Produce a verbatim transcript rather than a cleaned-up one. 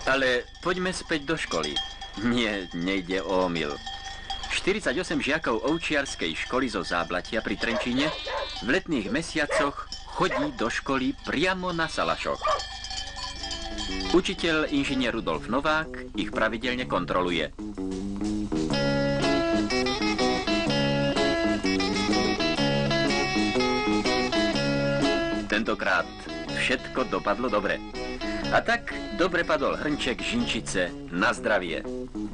Ale poďme späť do školy. Nie, nejde o omyl. štyridsaťosem žiakov ovčiarskej školy zo Záblatia pri Trenčíne v letných mesiacoch chodí do školy priamo na salašoch. Učiteľ inžinier Rudolf Novák ich pravidelne kontroluje. Tentokrát všetko dopadlo dobre. A tak dobre padol hrnček žinčice na zdravie.